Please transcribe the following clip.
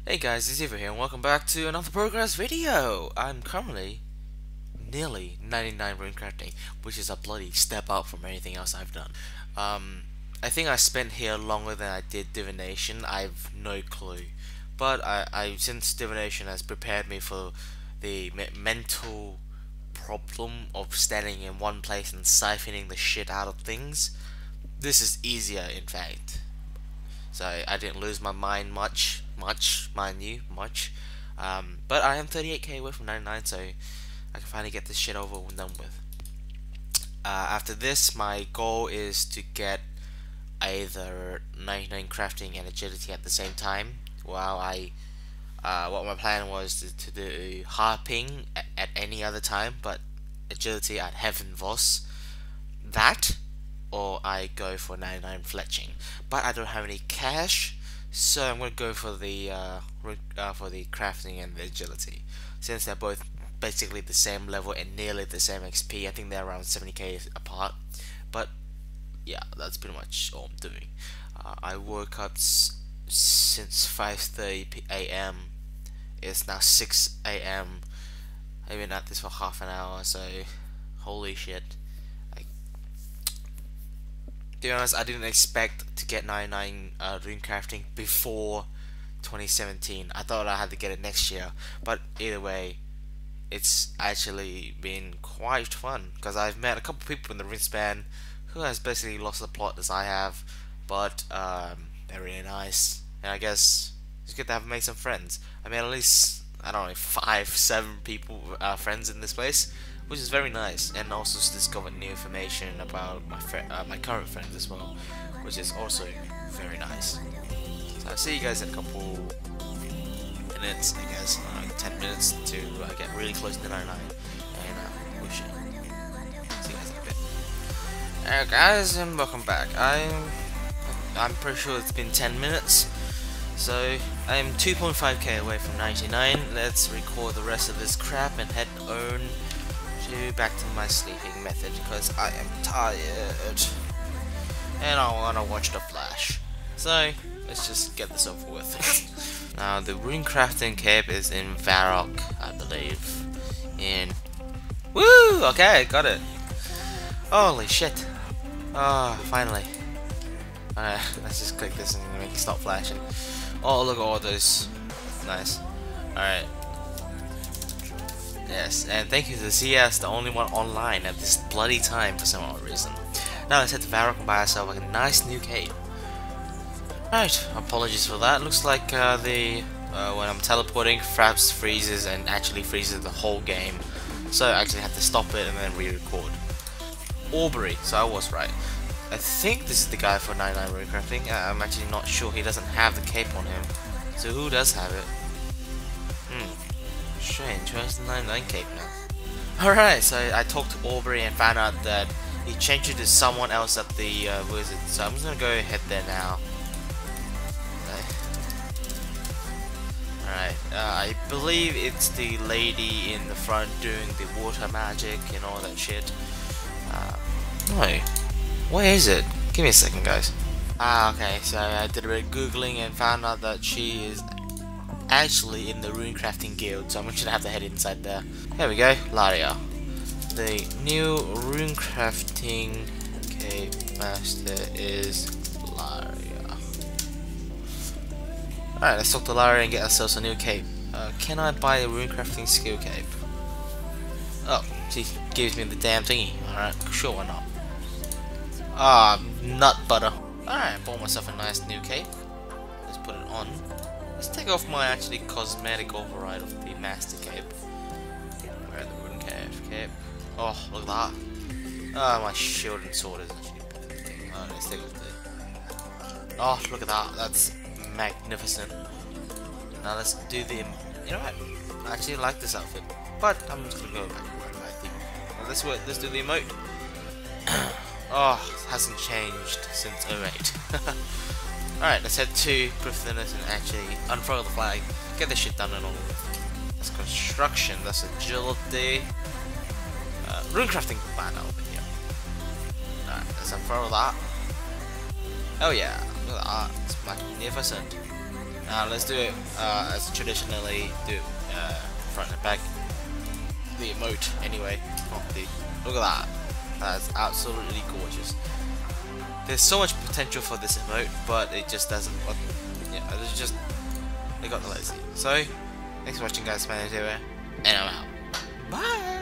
Hey guys, it's Eva here and welcome back to another progress video. I'm currently nearly 99 Runecrafting, which is a bloody step up from anything else I've done. I think I spent here longer than I did divination. I've no clue, but since divination has prepared me for the mental problem of standing in one place and siphoning the shit out of things, this is easier in fact. So I didn't lose my mind much, mind you, much. But I am 38k away from 99, so I can finally get this shit over and done with. After this, my goal is to get either 99 crafting and agility at the same time. While what my plan was to do harping at any other time, but agility at Heaven Voss. That, or I go for 99 fletching, but I don't have any cash, so I'm gonna go for the crafting and the agility, since they're both basically the same level and nearly the same XP. I think they're around 70k apart, but yeah, that's pretty much all I'm doing. I woke up since 5:30 a.m. It's now 6 a.m. I've been at this for half an hour, so holy shit. To be honest, I didn't expect to get 99 Runecrafting before 2017. I thought I had to get it next year, but either way, it's actually been quite fun because I've met a couple people in the Runespan who has basically lost the plot as I have, but they're really nice, and I guess it's good to have made some friends. I mean, at least I don't know, 5-7 people friends in this place, which is very nice, and also discovered new information about my current friends as well, which is also very nice. So I'll see you guys in a couple minutes, I guess, 10 minutes to get really close to 99, and push it. See you guys in a bit. Alright guys, and welcome back. I'm pretty sure it's been 10 minutes, so I'm 2.5k away from 99. Let's record the rest of this crap and head on back to my sleeping method because I am tired and I want to watch The Flash. So let's just get this over with. Now the Runecrafting cape is in Varrock, I believe. Woo! Okay, got it. Holy shit! Ah, finally. Let's just click this and make it stop flashing. Oh, look at all those. Nice. Alright. Yes, and thank you to CS, the only one online at this bloody time for some odd reason. Now let's head to Varrock and buy ourselves a nice new cape. Right, apologies for that. Looks like when I'm teleporting, Fraps freezes and actually freezes the whole game. So I actually had to stop it and then re-record. Aubrey, so I was right. I think this is the guy for 99 Runecrafting. I'm actually not sure. He doesn't have the cape on him. So who does have it? Strange, where's the 99 cape now? Alright, so I talked to Aubrey and found out that he changed it to someone else at the wizard, so I'm just gonna go ahead there now. Alright, I believe it's the lady in the front doing the water magic and all that shit. No, where is it? Give me a second, guys. Okay, so I did a bit of googling and found out that she is actually in the Runecrafting guild, so I'm gonna have to head inside there. There we go, Laria. The new Runecrafting cape master is Laria. Alright, let's talk to Laria and get ourselves a new cape. Can I buy a Runecrafting skill cape? Oh, she gives me the damn thingy. Alright, sure, why not? Nut butter. Alright, bought myself a nice new cape. Let's put it on. Let's take off my actually cosmetic override of the master cape. Where the Runecraft cape? Oh, look at that. My shield and sword is actually thing. Let's take off the. Oh, look at that. That's magnificent. Now let's do the. You know what? I actually like this outfit, but I'm just gonna go back to what I think. Well, let's do the emote. Oh, it hasn't changed since 08. Alright, let's head to Cliftonus and actually unfurl the flag, get this shit done and all with. That's construction, that's agility. Runecrafting banner over here. Alright, let's unfurl that. Oh yeah, look at that, it's magnificent. Now let's do it as traditionally do front and back. The emote anyway. Properly. Look at that. That's absolutely gorgeous. There's so much potential for this emote, but it just doesn't. Yeah, it's just they got the lazy. So, thanks for watching, guys. Madeon, and I'm out. Bye.